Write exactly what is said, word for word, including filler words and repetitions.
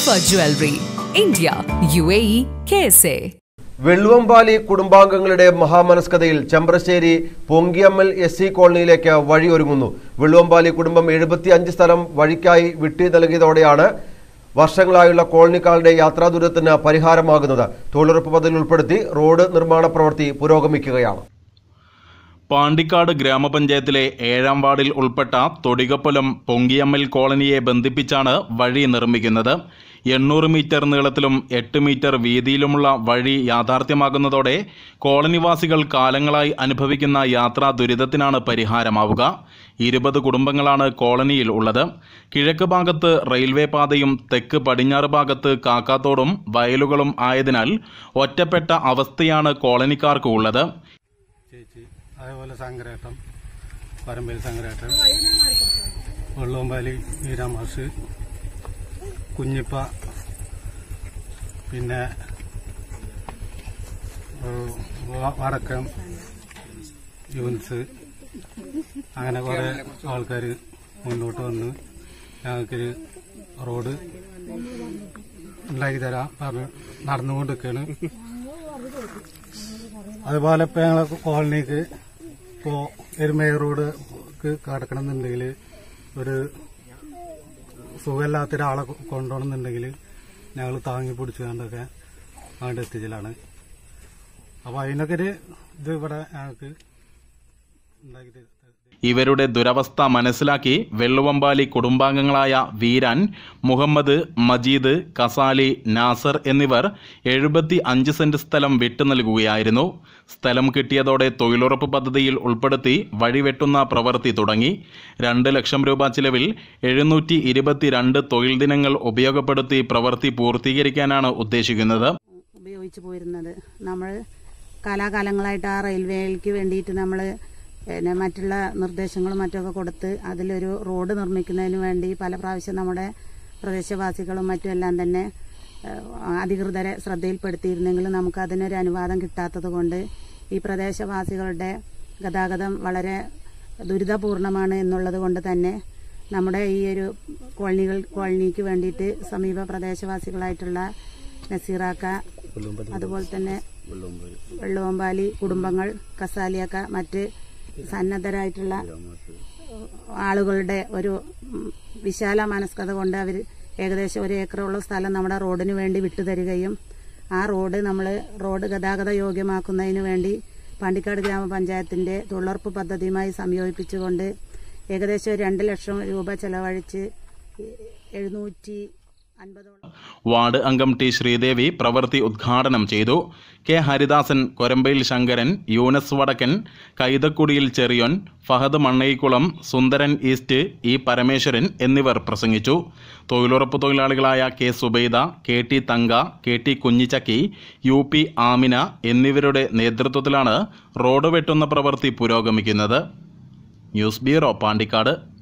Khalifa Jewelry, India, U A E, K S A. Velluvambali കുടുംബാംഗങ്ങളുടെ മഹാമനസ്കതയിൽ Chembrasseri Pongiyammal S C കോളനിയിലേക്ക് വഴിയൊരുങ്ങുന്നു. വെള്ളുവമ്പാലി കുടുംബം എഴുപത്തിയഞ്ച് സ്ഥലം വഴിക്കായി വിട്ടു നൽകിയതോടെയാണ് വർഷങ്ങളായുള്ള കോളനിക്കാരുടെ യാത്രാ ദുരിതത്തിന് പരിഹാരമാകുന്നത്. തൊഴിലുറപ്പ് പദ്ധതിയിൽ ഉൾപ്പെടുത്തി റോഡ് നിർമ്മാണ പ്രവൃത്തി പുരോഗമിക്കുകയാണ്. പാണ്ടിക്കാട് ഗ്രാമപഞ്ചായത്തിലെ ഏഴാം വാർഡിൽ ഉൾപ്പെട്ട തൊടികപ്പൊലം പൊങ്കിയമ്മൽ കോളനിയെ ബന്ധിപ്പിച്ചാണ് വഴി നിർമ്മിക്കുന്നത്. എണ്ണൂറ് മീറ്റർ നീളത്തിലും എട്ട് മീറ്റർ വീതിയിലുമുള്ള വഴി യാഥാർത്ഥ്യമാകുന്നതോടെ കോളനിവാസികൾ കാലങ്ങളായി അനുഭവിക്കുന്ന യാത്രാ ദുരിതത്തിനാണ് പരിഹാരമാവുക. ഇരുപത് കുടുംബങ്ങളാണ് കോളനിയിൽ ഉള്ളത്. കിഴക്ക് ഭാഗത്ത് റെയിൽവേ പാതയും തെക്ക് പടിഞ്ഞാറ് ഭാഗത്ത് കാക്കാത്തോടും വയലുകളും ആയതിനാൽ ഒറ്റപ്പെട്ട അവസ്ഥയാണ് കോളനിക്കാർക്ക് ഉള്ളത്. അതേപോലെ സങ്കരേട്ടം, പരമ്പയിൽ സങ്കരേട്ടൻ, വെള്ളുവമ്പാലി വീരാമാഷ്, കുഞ്ഞിപ്പ, പിന്നെ വടക്കം യൂൻസ്, അങ്ങനെ കുറെ ആൾക്കാർ മുന്നോട്ട് വന്ന് ഞങ്ങൾക്കൊരു റോഡ് ഉണ്ടാക്കി തരാൻ പറഞ്ഞ് നടന്നുകൊണ്ടിരിക്കുകയാണ്. അതുപോലെ ഇപ്പം ഞങ്ങളെ കോളനിക്ക് ഇപ്പോൾ ഒരു മെയിൻ റോഡ്ക്ക് കടക്കണമെന്നുണ്ടെങ്കിൽ ഒരു സുഖമില്ലാത്ത ഒരാളെ കൊണ്ടുപോകണമെന്നുണ്ടെങ്കിൽ ഞങ്ങൾ താങ്ങി പിടിച്ചുകൊണ്ടൊക്കെ അങ്ങോട്ട് എത്തിച്ചലാണ്. അപ്പോൾ അതിനൊക്കെ ഒരു ഇത് ഇവിടെ ഞങ്ങൾക്ക് ഉണ്ടാക്കി. ഇവരുടെ ദുരവസ്ഥ മനസ്സിലാക്കി വെള്ളുവമ്പാലി കുടുംബാംഗങ്ങളായ വീരാൻ, മുഹമ്മദ്, മജീദ്, കസാലി, നാസർ എന്നിവർ എഴുപത്തി അഞ്ച് സെന്റ് സ്ഥലം വിട്ടു നൽകുകയായിരുന്നു. സ്ഥലം കിട്ടിയതോടെ തൊഴിലുറപ്പ് പദ്ധതിയിൽ ഉൾപ്പെടുത്തി വഴിവെട്ടുന്ന പ്രവൃത്തി തുടങ്ങി. രണ്ട് ലക്ഷം രൂപ ചിലവിൽ എഴുന്നൂറ്റി ഇരുപത്തിരണ്ട് തൊഴിൽ ദിനങ്ങൾ ഉപയോഗപ്പെടുത്തി പ്രവൃത്തി പൂർത്തീകരിക്കാനാണ് ഉദ്ദേശിക്കുന്നത്. ഉപയോഗിച്ചു പോരുന്നത് നമ്മൾ കാലാകാലങ്ങളായിട്ട് ആ റെയിൽവേക്ക് വേണ്ടിയിട്ട് നമ്മൾ പിന്നെ മറ്റുള്ള നിർദ്ദേശങ്ങളും മറ്റൊക്കെ കൊടുത്ത് അതിലൊരു റോഡ് നിർമ്മിക്കുന്നതിന് വേണ്ടി പല പ്രാവശ്യം നമ്മുടെ പ്രദേശവാസികളും മറ്റും എല്ലാം തന്നെ അധികൃതരെ ശ്രദ്ധയിൽപ്പെടുത്തിയിരുന്നെങ്കിലും നമുക്ക് അതിനൊരു അനുവാദം കിട്ടാത്തത് കൊണ്ട് ഈ പ്രദേശവാസികളുടെ ഗതാഗതം വളരെ ദുരിതപൂർണമാണ് എന്നുള്ളത് കൊണ്ട് തന്നെ നമ്മുടെ ഈ ഒരു കോളനികൾ കോളനിക്ക് വേണ്ടിയിട്ട് സമീപ പ്രദേശവാസികളായിട്ടുള്ള നസീറാക്ക, അതുപോലെ തന്നെ വെള്ളുവമ്പാലി കുടുംബങ്ങൾ, കസാലിയാക്ക, മറ്റ് സന്നദ്ധരായിട്ടുള്ള ആളുകളുടെ ഒരു വിശാല മനസ്കത കൊണ്ട് അവർ ഏകദേശം ഒരു ഏക്കറുള്ള സ്ഥലം നമ്മുടെ റോഡിന് വേണ്ടി വിട്ടുതരികയും ആ റോഡ് നമ്മൾ റോഡ് ഗതാഗത യോഗ്യമാക്കുന്നതിന് വേണ്ടി പാണ്ടിക്കാട് ഗ്രാമപഞ്ചായത്തിന്റെ തൊഴിലുറപ്പ് പദ്ധതിയുമായി സംയോജിപ്പിച്ചുകൊണ്ട് ഏകദേശം രണ്ട് ലക്ഷം രൂപ ചെലവഴിച്ച് എഴുന്നൂറ്റി വാർഡ് അംഗം ടി ശ്രീദേവി പ്രവൃത്തി ഉദ്ഘാടനം ചെയ്തു. K Haridasan, Korambayil Sankaran, Younus Vadakkan, Kaithakkudiyil Cheriyon, Fahad Mannayikkulam, Sundaran east, E Parameswaran എന്നിവർ പ്രസംഗിച്ചു. തൊഴിലുറപ്പ് തൊഴിലാളികളായ K Zubaida, K T Thanka, K T Kunjichakki, U P Amina എന്നിവരുടെ നേതൃത്വത്തിലാണ് റോഡ് വെട്ടുന്ന പ്രവൃത്തി പുരോഗമിക്കുന്നത്. News bureau, Pandikkad.